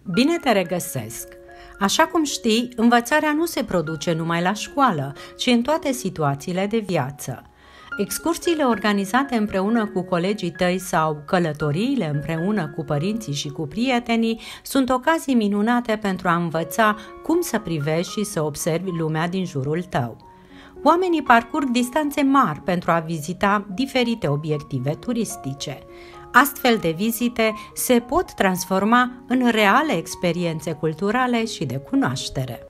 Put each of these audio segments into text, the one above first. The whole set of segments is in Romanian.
Bine te regăsesc! Așa cum știi, învățarea nu se produce numai la școală, ci în toate situațiile de viață. Excursiile organizate împreună cu colegii tăi sau călătoriile împreună cu părinții și cu prietenii sunt ocazii minunate pentru a învăța cum să privești și să observi lumea din jurul tău. Oamenii parcurg distanțe mari pentru a vizita diferite obiective turistice. Astfel de vizite se pot transforma în reale experiențe culturale și de cunoaștere.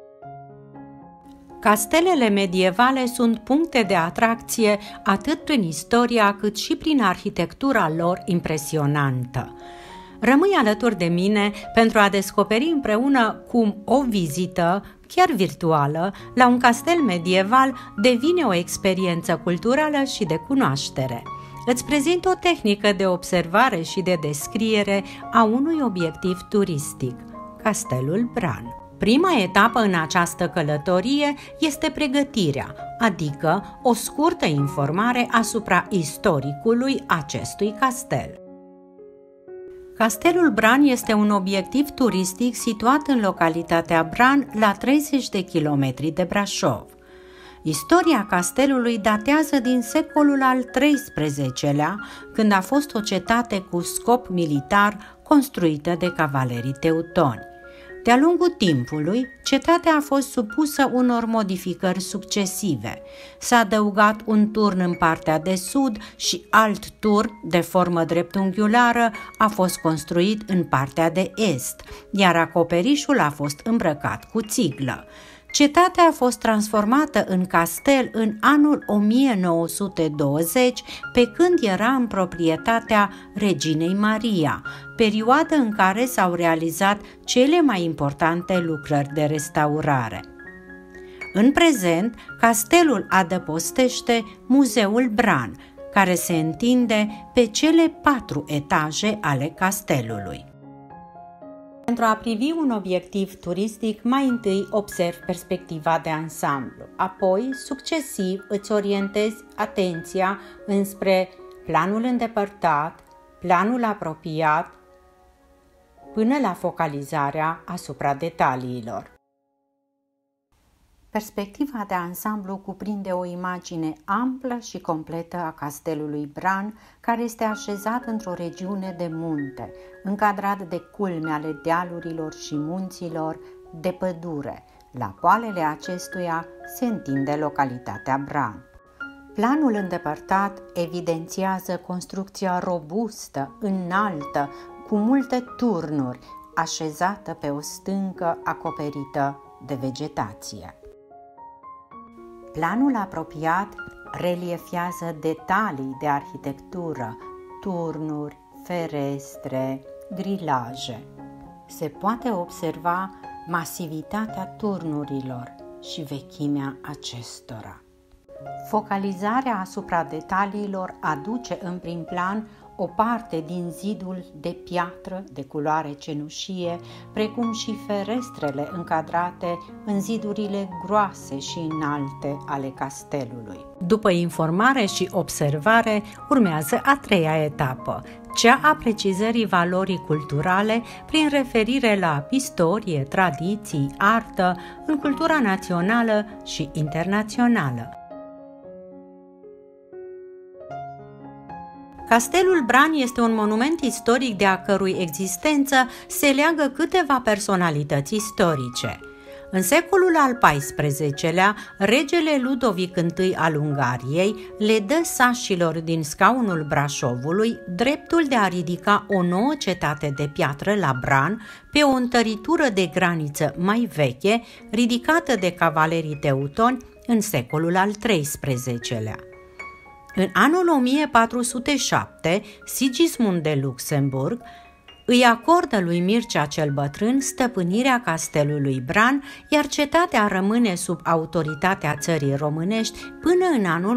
Castelele medievale sunt puncte de atracție atât prin istoria cât și prin arhitectura lor impresionantă. Rămâi alături de mine pentru a descoperi împreună cum o vizită, chiar virtuală, la un castel medieval devine o experiență culturală și de cunoaștere. Îți prezint o tehnică de observare și de descriere a unui obiectiv turistic, Castelul Bran. Prima etapă în această călătorie este pregătirea, adică o scurtă informare asupra istoricului acestui castel. Castelul Bran este un obiectiv turistic situat în localitatea Bran, la 30 de kilometri de Brașov. Istoria castelului datează din secolul al XIII-lea, când a fost o cetate cu scop militar construită de cavalerii teutoni. De-a lungul timpului, cetatea a fost supusă unor modificări succesive. S-a adăugat un turn în partea de sud și alt turn de formă dreptunghiulară a fost construit în partea de est, iar acoperișul a fost îmbrăcat cu țiglă. Cetatea a fost transformată în castel în anul 1920, pe când era în proprietatea reginei Maria, perioadă în care s-au realizat cele mai importante lucrări de restaurare. În prezent, castelul adăpostește Muzeul Bran, care se întinde pe cele 4 etaje ale castelului. Pentru a privi un obiectiv turistic, mai întâi observi perspectiva de ansamblu, apoi, succesiv, îți orientezi atenția înspre planul îndepărtat, planul apropiat, până la focalizarea asupra detaliilor. Perspectiva de ansamblu cuprinde o imagine amplă și completă a castelului Bran, care este așezat într-o regiune de munte, încadrat de culme ale dealurilor și munților, de pădure. La poalele acestuia se întinde localitatea Bran. Planul îndepărtat evidențiază construcția robustă, înaltă, cu multe turnuri, așezată pe o stâncă acoperită de vegetație. Planul apropiat reliefiază detalii de arhitectură, turnuri, ferestre, grilaje. Se poate observa masivitatea turnurilor și vechimea acestora. Focalizarea asupra detaliilor aduce în prim plan o parte din zidul de piatră de culoare cenușie, precum și ferestrele încadrate în zidurile groase și înalte ale castelului. După informare și observare, urmează a treia etapă, cea a precizării valorii culturale prin referire la istorie, tradiții, artă, în cultura națională și internațională. Castelul Bran este un monument istoric de a cărui existență se leagă câteva personalități istorice. În secolul al XIV-lea, regele Ludovic I al Ungariei le dă sașilor din scaunul Brașovului dreptul de a ridica o nouă cetate de piatră la Bran, pe o întăritură de graniță mai veche, ridicată de cavalerii teutoni în secolul al XIII-lea. În anul 1407, Sigismund de Luxemburg îi acordă lui Mircea cel Bătrân stăpânirea castelului Bran, iar cetatea rămâne sub autoritatea țării românești până în anul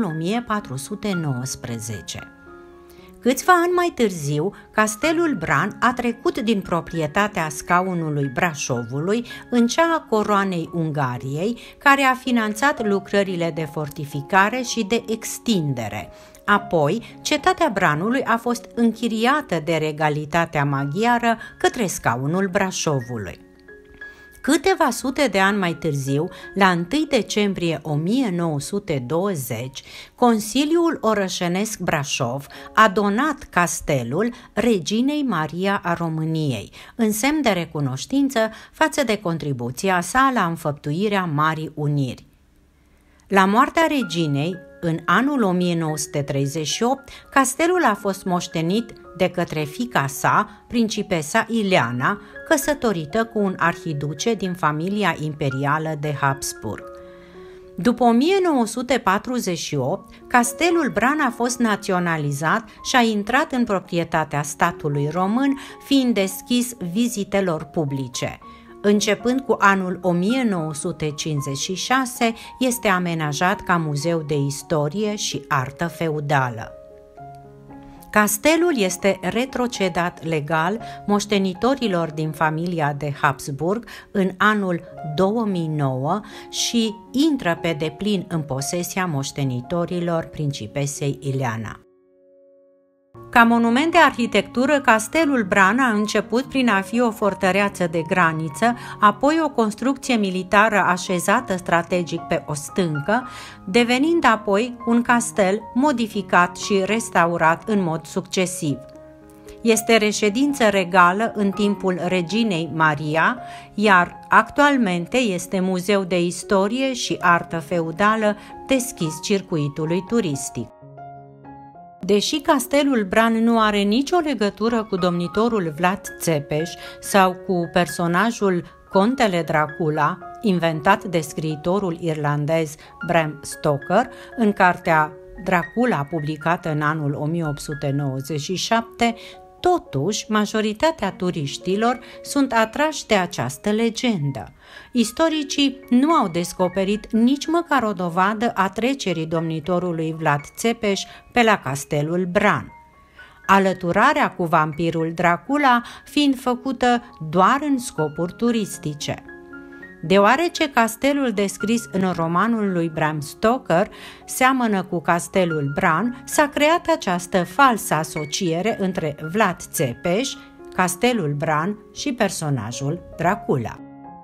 1419. Câțiva ani mai târziu, castelul Bran a trecut din proprietatea scaunului Brașovului în cea a coroanei Ungariei, care a finanțat lucrările de fortificare și de extindere. Apoi, cetatea Branului a fost închiriată de regalitatea maghiară către scaunul Brașovului. Câteva sute de ani mai târziu, la 1 decembrie 1920, Consiliul Orășenesc Brașov a donat castelul reginei Maria a României, în semn de recunoștință față de contribuția sa la înfăptuirea Marii Uniri. La moartea reginei, în anul 1938, castelul a fost moștenit de către fiica sa, principesa Ileana, căsătorită cu un arhiduce din familia imperială de Habsburg. După 1948, castelul Bran a fost naționalizat și a intrat în proprietatea statului român, fiind deschis vizitelor publice. Începând cu anul 1956, este amenajat ca muzeu de istorie și artă feudală. Castelul este retrocedat legal moștenitorilor din familia de Habsburg în anul 2009 și intră pe deplin în posesia moștenitorilor principesei Ileana. Ca monument de arhitectură, castelul Bran a început prin a fi o fortăreață de graniță, apoi o construcție militară așezată strategic pe o stâncă, devenind apoi un castel modificat și restaurat în mod succesiv. Este reședință regală în timpul reginei Maria, iar actualmente este muzeu de istorie și artă feudală deschis circuitului turistic. Deși castelul Bran nu are nicio legătură cu domnitorul Vlad Țepeș sau cu personajul Contele Dracula, inventat de scriitorul irlandez Bram Stoker în cartea Dracula, publicată în anul 1897, totuși, majoritatea turiștilor sunt atrași de această legendă. Istoricii nu au descoperit nici măcar o dovadă a trecerii domnitorului Vlad Țepeș pe la castelul Bran, alăturarea cu vampirul Dracula fiind făcută doar în scopuri turistice. Deoarece castelul descris în romanul lui Bram Stoker seamănă cu castelul Bran, s-a creat această falsă asociere între Vlad Țepeș, castelul Bran și personajul Dracula.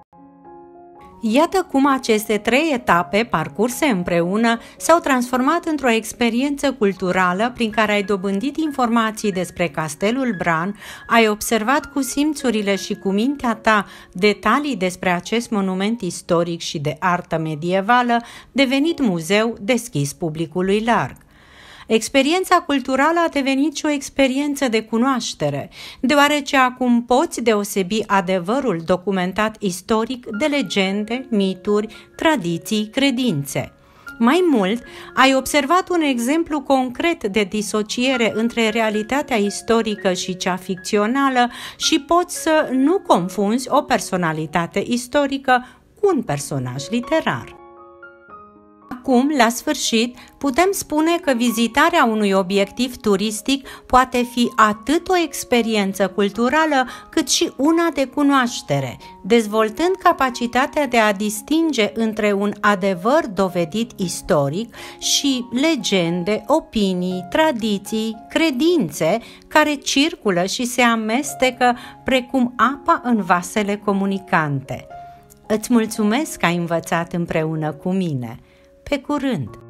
Iată cum aceste 3 etape parcurse împreună s-au transformat într-o experiență culturală prin care ai dobândit informații despre castelul Bran, ai observat cu simțurile și cu mintea ta detalii despre acest monument istoric și de artă medievală, devenit muzeu deschis publicului larg. Experiența culturală a devenit și o experiență de cunoaștere, deoarece acum poți deosebi adevărul documentat istoric de legende, mituri, tradiții, credințe. Mai mult, ai observat un exemplu concret de disociere între realitatea istorică și cea ficțională și poți să nu confunzi o personalitate istorică cu un personaj literar. Acum, la sfârșit, putem spune că vizitarea unui obiectiv turistic poate fi atât o experiență culturală, cât și una de cunoaștere, dezvoltând capacitatea de a distinge între un adevăr dovedit istoric și legende, opinii, tradiții, credințe care circulă și se amestecă precum apa în vasele comunicante. Îți mulțumesc că ai învățat împreună cu mine. Pe curând!